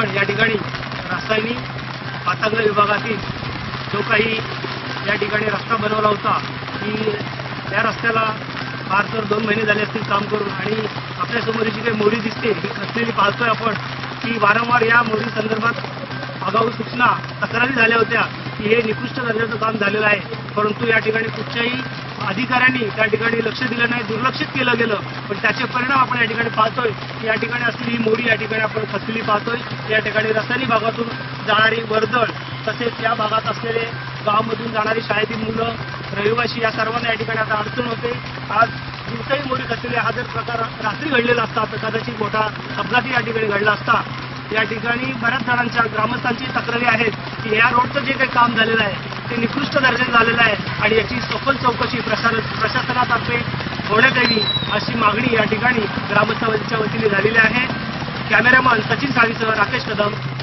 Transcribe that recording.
आपण या ठिकाणी रासायनिक हातकणंगले विभागातील जो काही या ठिकाणी रस्ता बनवला होता की त्या रस्त्याला फार तर 2 महिने झाले असतील काम करून, आणि आपल्यासमोर जी काही मोरी दिसते ही खचलेली पाहतोय आपण की वारंवार या मोरी संदर्भात आगाऊ सूचना तक्रारी झाल्या होत्या की हे निकृष्ट दर्जाचं काम झालेलं आहे, परंतु या ठिकाणी कुठच्याही अधिकाऱ्यांनी त्या ठिकाणी लक्ष दिलं नाही, दुर्लक्षित केलं गेलं. पण त्याचे परिणाम आपण या ठिकाणी पाहतोय की या ठिकाणी असलेली ही मोरी या ठिकाणी आपण खचलेली पाहतोय. या ठिकाणी रस्त्यानी भागातून जाणारी वर्दळ, तसेच या भागात असलेले गावामधून जाणारी शाळेतील मुलं, रहिवासी या सर्वांना या ठिकाणी आता अडचण होते. आज दिवसाही मोरी खचलेली, हा जर प्रकार रात्री घडलेला असता तर कदाचित मोठा अपघातही या ठिकाणी घडला असता. या ठिकाणी बऱ्याच जणांच्या ग्रामस्थांची तक्रारी आहेत की या रोडचं जे काही काम झालेलं आहे ते निकृष्ट दर्जाचं झालेलं आहे आणि याची सखोल चौकशी प्रशासनातर्फे होण्यात यावी अशी मागणी या ठिकाणी ग्रामस्थांच्या वतीने झालेली आहे. कॅमेरामन सचिन साळवीसह राकेश कदम.